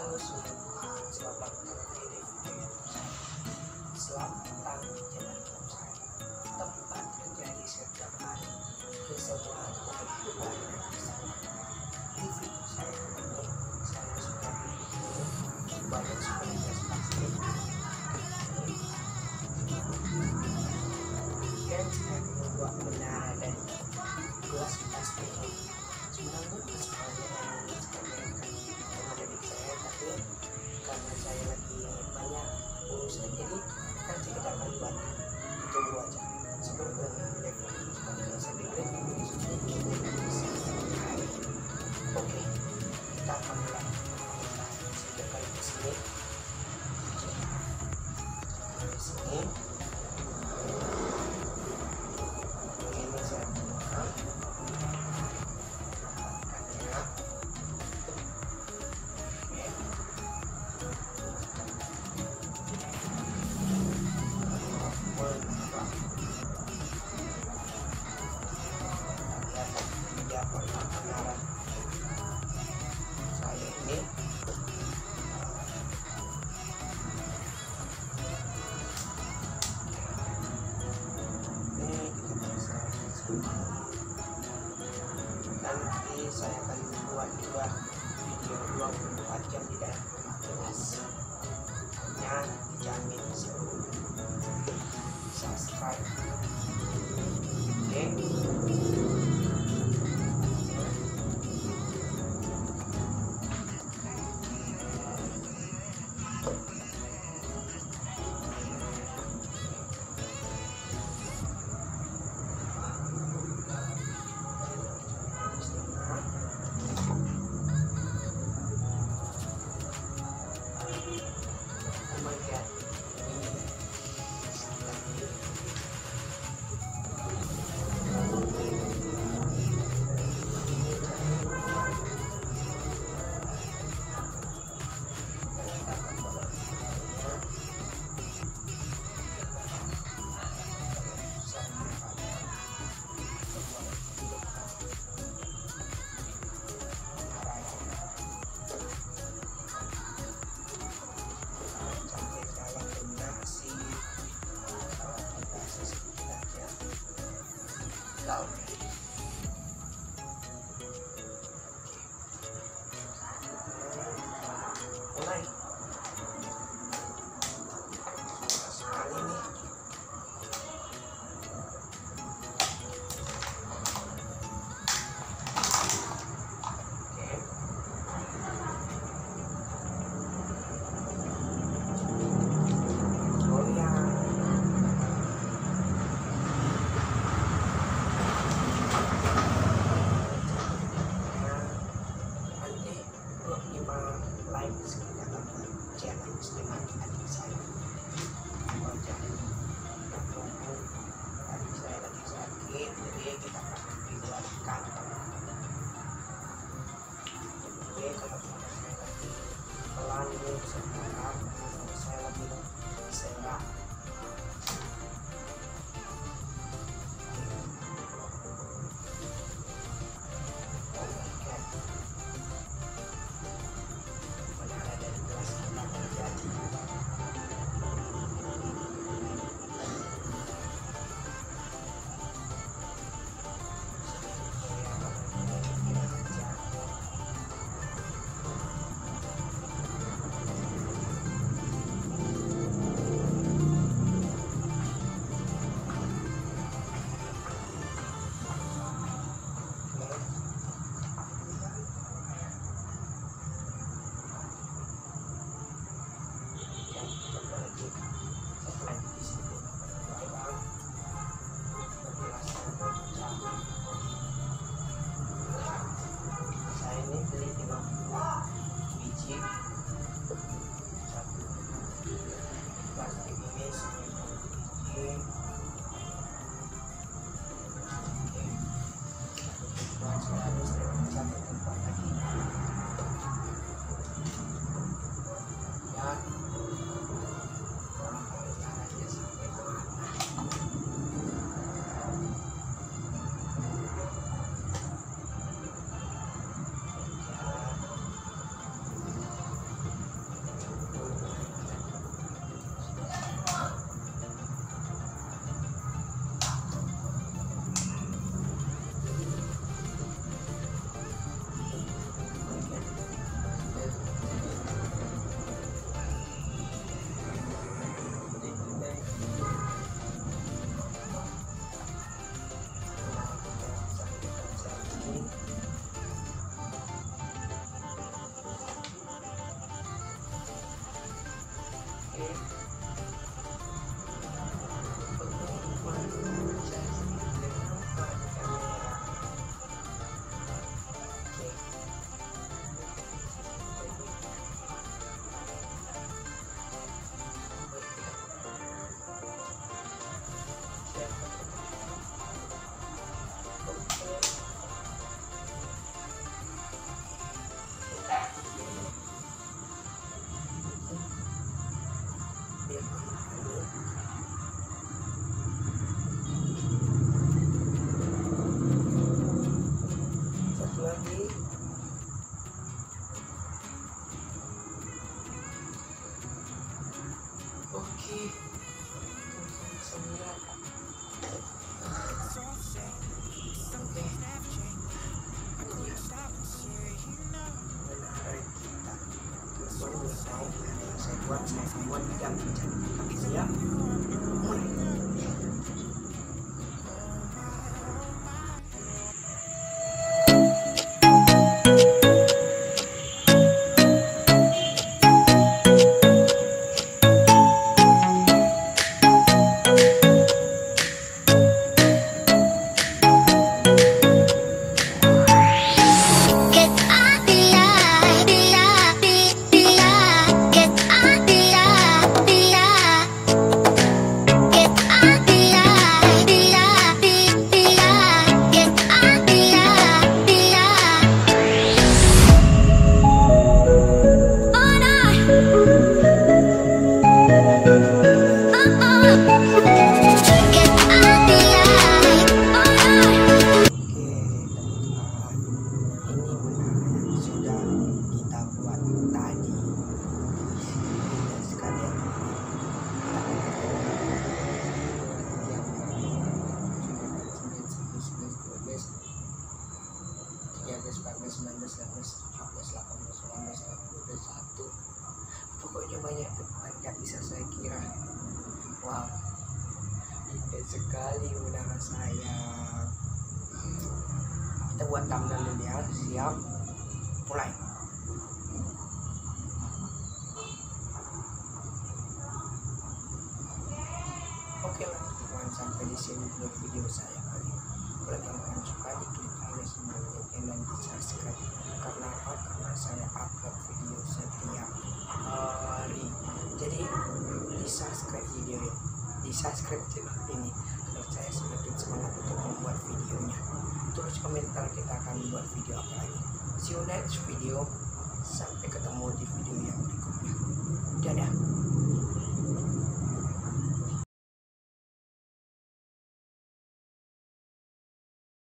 Halo semua, selamat datang di video saya. Selamat datang di channel YouTube saya. Tempat terjadi setiap hari keseruan kehidupan dan keseruan. Di video saya ini, saya sudah memiliki banyak sepuluh pasti. Dan saya membuat menara dan gelas plastik. Sebenarnya semuanya yang menginspirasikan adik saya, tapi karena saya lagi banyak urusan, jadi nanti kita akan buat ditunggu aja sebelum level sampai oke, kita akan mulai. Kita kali ke sini ini saya buka saya ini saya kita buat thumbnail dulu ya. Siap, mulai. Oke lah teman, sampai di sini dulu video saya kali ini. Kalau teman suka, diklik tombol like dan di subscribe. Karena apa? Karena saya upload video setiap hari. Jadi di subscribe video ya, di subscribe channel ini agar saya semakin semangat untuk membuat videonya. Tulis komentar, kita akan buat video apa lagi. See you next video.